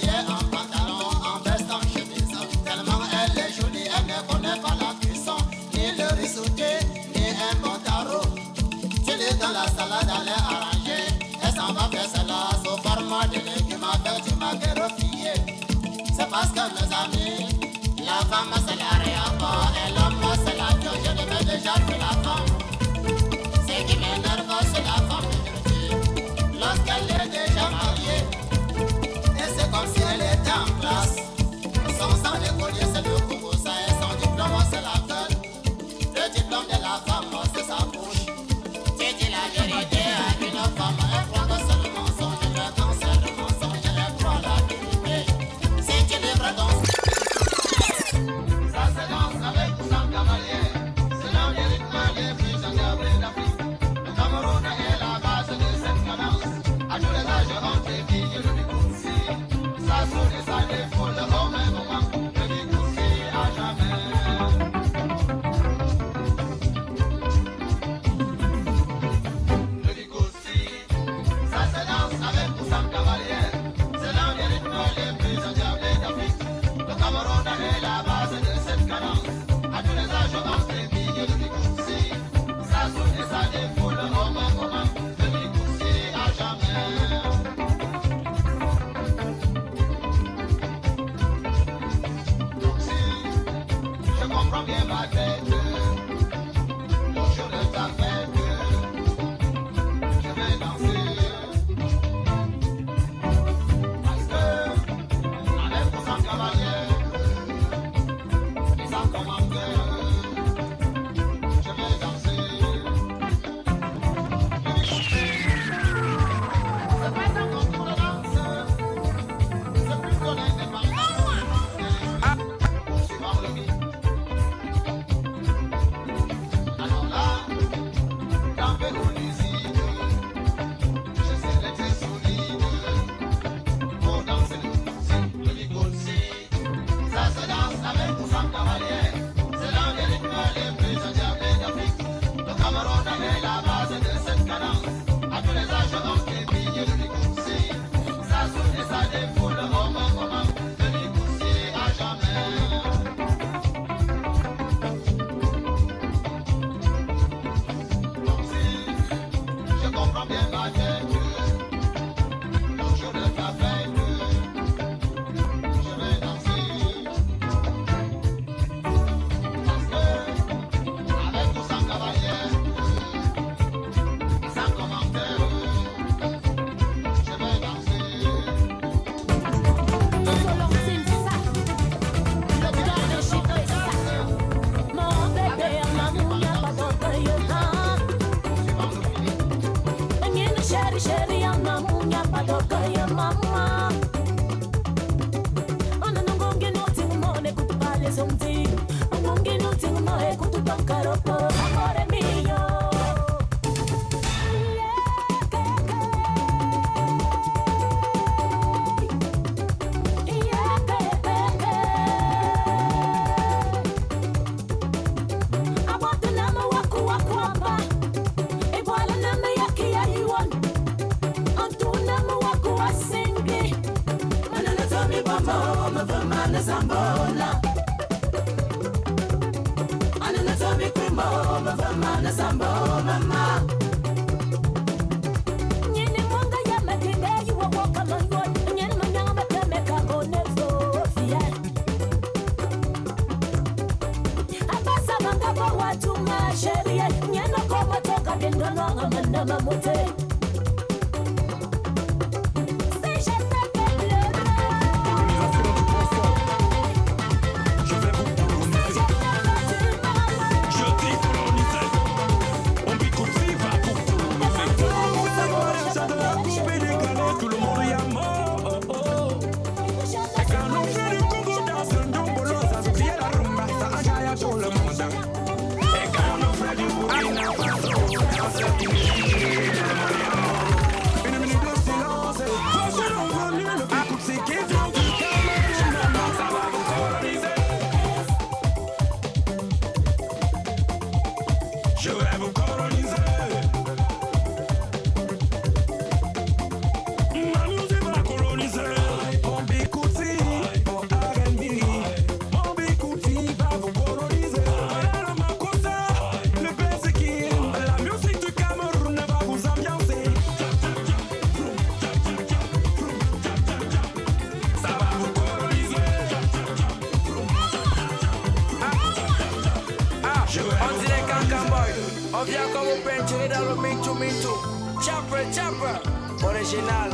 C'est parce que mes amis, la femme c'est la réapport et l'homme c'est la gueule. Je devais déjà faire la femme. Ce qui m'énerve c'est la femme d'aujourd'hui. Lorsqu'elle est déjà mariée, et c'est comme si elle était en classe. Son sang de collier c'est le Congo, ça et son diplôme c'est la gueule. Le diplôme de la femme c'est sa bouche. Tu dis la vérité à une femme, elle croit que c'est le mensonge, le cancer, le mensonge, elle croit la vérité. Si tu livres ton... Ça se danse avec ou sans cavalier. C'est là où il y a rythme, les filles sont gabées d'Afrique. Le Cameroun est la base de cette cadence. À tous les âges. chérie, en amour, n'y a pas d'orgueil, maman. On a non gongue, non, ting, mon, écoute pas les hommes, ting. On gongue, non, ting, mon, écoute ton caropo, amore mio. Zambola, anana tobi krimo, mama na zambola, mama. Nyini mwanga ya matinde you walk along road, nyini manyanga mateme kako nevo fia. Abasa manga kwa watu masheria, nyino koma toka dendono amana mamote. Original,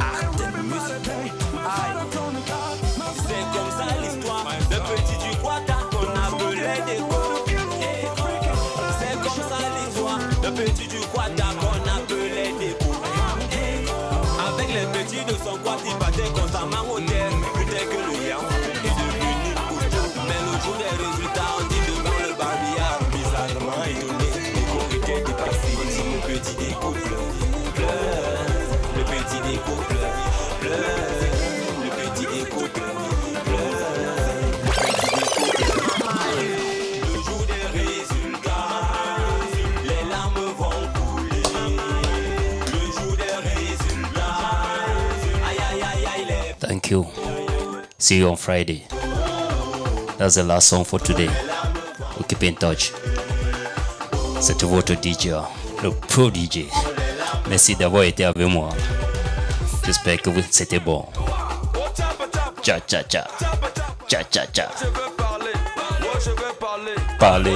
c'est comme ça l'histoire. Le petit du Guata qu'on appelait des coups. C'est comme ça l'histoire. Le petit du Guata qu'on appelait des coups. Avec les petits de son Guata, il battait constamment au terre. Peut-être que le yam est devenu couteau. Mais le jour des résultats, on dit devant le barbillard. Bizarrement étonné, les corriquets dépassés. Le petit des couples pleure. Le petit des couples pleure. Le petit des couples pleure. Le jour des résultats, les larmes vont couler. Le jour des résultats, aïe aïe aïe aïe les. Thank you. See you on Friday. That's the last song for today. We'll keep in touch. C'était votre D J, le pro D J. Merci d'avoir été avec moi. J'espère que c'était bon. Tcha tcha tcha. Tcha tcha tcha. Parler.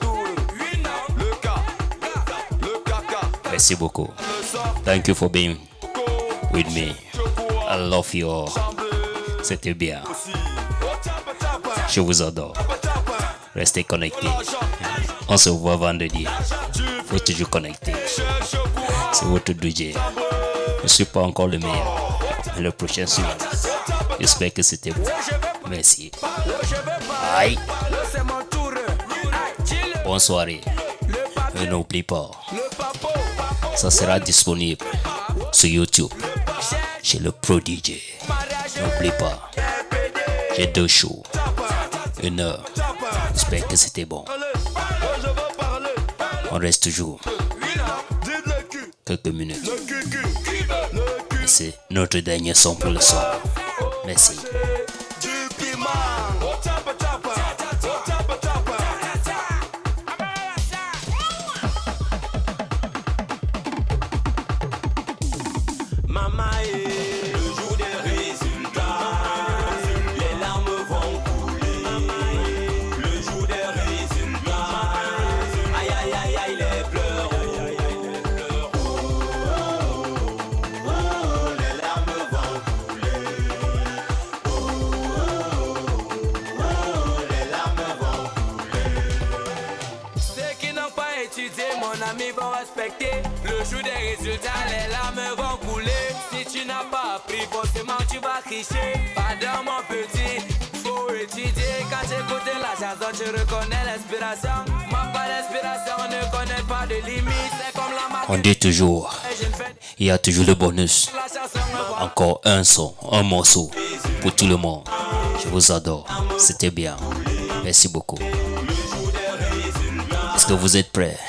Merci beaucoup. Thank you for being with me. I love you all. C'était bien. Je vous adore. Restez connectés. On se voit vendredi. Faut toujours connecter. C'est votre D J. Je ne suis pas encore le meilleur. Mais le prochain suit. J'espère que c'était bon. Merci. Aïe. Bonne soirée. Et n'oublie pas, ça sera disponible sur YouTube chez le Pro D J. N'oublie pas, j'ai deux shows. Une heure. J'espère que c'était bon. On reste toujours quelques minutes. Et c'est notre dernier son pour le soir. Merci. Le jour des résultats, les larmes vont couler. appris, forcément tu vas tricher. Pardon mon petit, faut étudier. Quand j'écoute la chanson, tu reconnais l'inspiration. Ma pas l'inspiration, ne connaît pas de limites. C'est comme la magie. On dit toujours, il y a toujours le bonus. Encore un son, un morceau pour tout le monde. Je vous adore, c'était bien. Merci beaucoup. Est-ce que vous êtes prêts?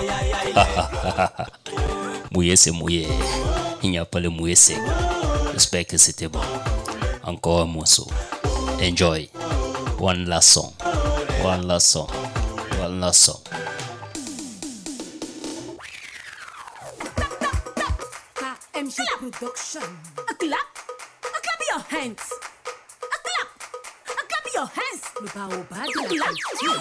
Mouillé c'est mouillé. Il n'y a pas le mouillé sec. J'espère que c'était bon. Encore un morceau. Enjoy. One last song. One last song. One last song. K M G Production. A clap. A clap your hands. A clap. A clap your hands. Le baobab de la culture.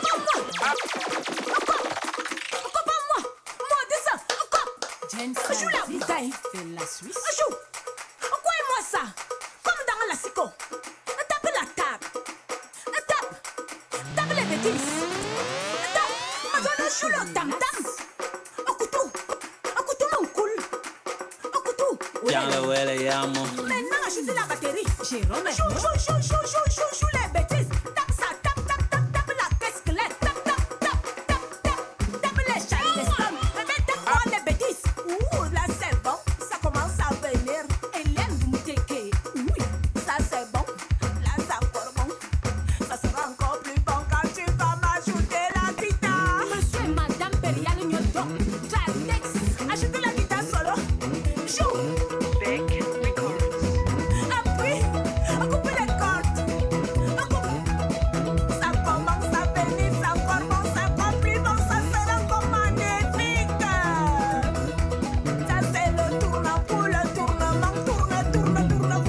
Encore pas moi. Moi de ça. Encore. Jensen. Joue la bouteille. De la Suisse. Joue. Quoi et moi ça? Comme dans la sico. Tape la table. Tape. Tape les bêtises. Tape. Madonna joue le tam tam. Un couteau. Un couteau mon cool. Un couteau. Y'a le wele yamo. Maintenant ajoute la batterie. Jérôme. Joue, joue, joue, joue, joue, joue, joue les bêtises. Tape ça, tape, tape, tape, tape la caisse squelette. Tape, tape, tape, tape, tape, tape les chaînes des sommes. Mais tape pas les bêtises. Ouh, là c'est bon. Ça commence à venir. Hélène, vous me téquez. Oui, ça c'est bon. Là c'est encore bon. Ça sera encore plus bon quand tu vas m'ajouter la guitare. Monsieur et madame Perial Nyoto. Tradex. Ajoute la guitare solo. Joue. Appuie. Coupe les cordes. Ça commence à venir. Ça commence à encore plus bon. Ça sera encore magnifique. Ça c'est le tournant pour le tournement. Tourne, tourne, tourne.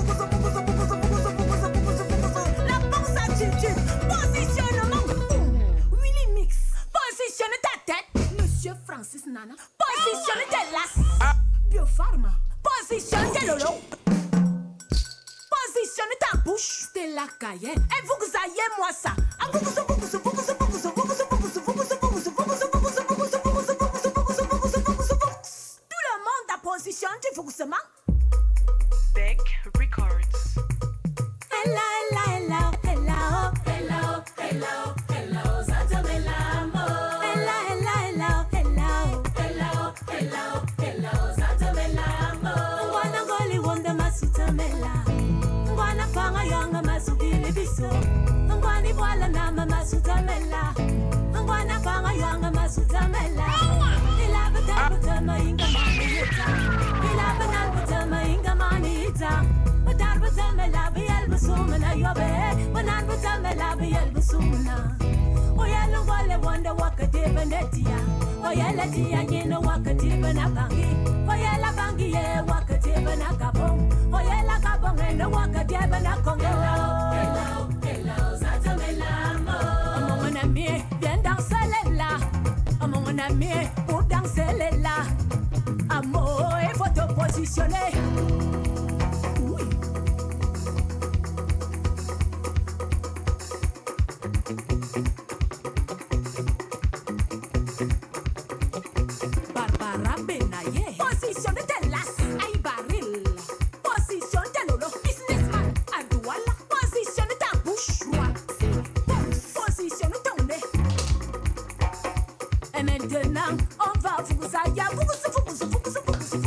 La bourse à Tchitchit. Positionnement. Willy Mix. Positionne ta tête. Monsieur Francis Nana. Positionne tes las. Biopharma. Positionne tes lolo. Positionne ta bouche. Stella Cayenne. Et vous que ayez moi ça. Tout le monde a position du fonctionnement. Beck Records. Hello, hello, hello, hello, hello, hello, Zatamela. Hello, hello, hello, hello, hello, hello, Zatamela. Ngwana ngoli wonde masutamela. Ngwana fanga yonga masukile biso. Ngwani bwala nama masutamela. Ngwana fanga yonga masutamela. Ilaba tabutama inga manita. Ilaba nabutama inga manita. Batarbutamela biyal busumana yobe. Banarbutamela biyal busumana. Oyala wale wanda wakatiba netia. Oyala tia yino wakatiba na bangi. Oyala bangi ye wakatiba na kabong. Oyala kabong endo wakatiba na kongo. Hello, hello, Zatamela mo. Among un ami, viens danser là. Among un ami, pour danser là. Amour, il faut te positionner. Oui. Barbara Benaye. Positionne tes las. Aïe baril. Positionne tes lolo. Businessman. Adouala. Positionne ta bouche. Positionne ton nez. Et maintenant, on va vous aïe. Vous vous vous vous vous vous vous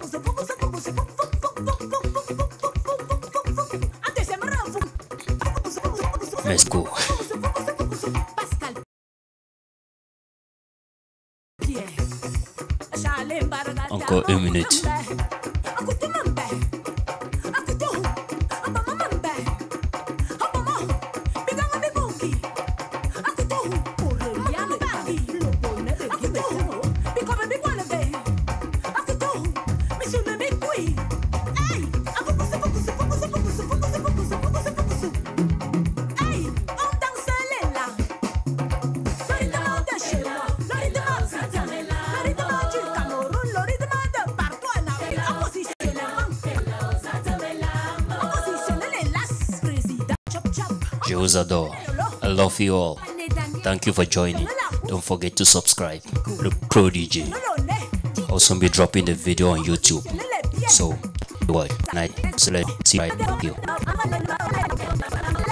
Let's go. Encore une minute. Je vous adore. I love you all. Thank you for joining. Don't forget to subscribe. The Pro D J. Also be dropping the video on YouTube. So What? Night. Select. See right. You.